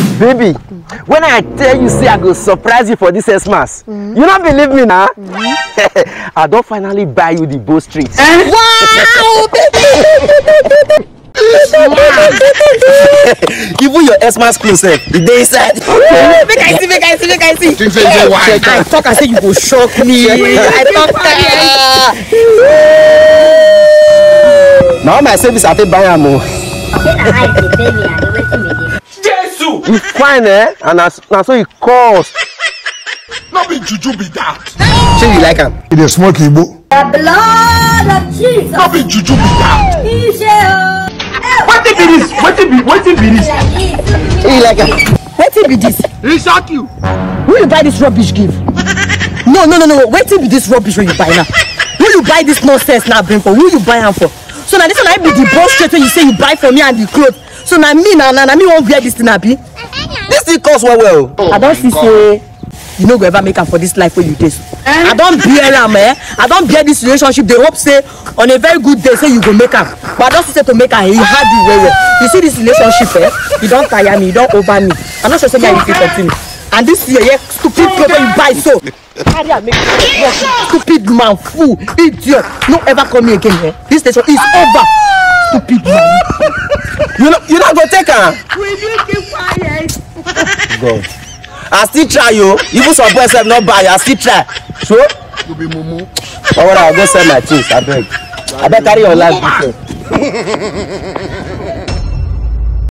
Baby, when I tell you say I go surprise you for this Xmas, you don't believe me now? I don't finally buy you the Bow Street. Wow, baby! Even your Xmas clothes, the day inside. Make I see. I talk I say you go shock me. I talk now my service I take buy am. Jesus! You fine, eh? And now so it cost. Not be juju be that. Say you like him. It is smoke Igbo. The blood of Jesus. Not be juju be that. What be this? What be this? Say you like him. Wetin be this? He shock you. Who you buy this rubbish give? No. Wetin be this rubbish when you buy now? Who you buy this nonsense now bring for? Who you buy am for? So now this one I be the Bow Street when you say you buy for me and the clothes. So now me won't wear this thing abi. This thing cost well. I don't see say you no go ever make am for this life where you dey. I don't bear am, eh? I don't bear this relationship. They hope say on a very good day say you go make am. But I don't see say to make am, you hard you well. You see this relationship, eh? You don't tire me, you don't over me. I'm not sure say me fit continue. And this year, stupid clothes when you buy so. Stupid man, fool, idiot. No ever call me again, eh? This station is over. Stupid man. You not go take her. Will you keep quiet? God. I still try you. Even some boys have not buy. I still try. So You be mumu. I'll go sell my things. I beg carry your life.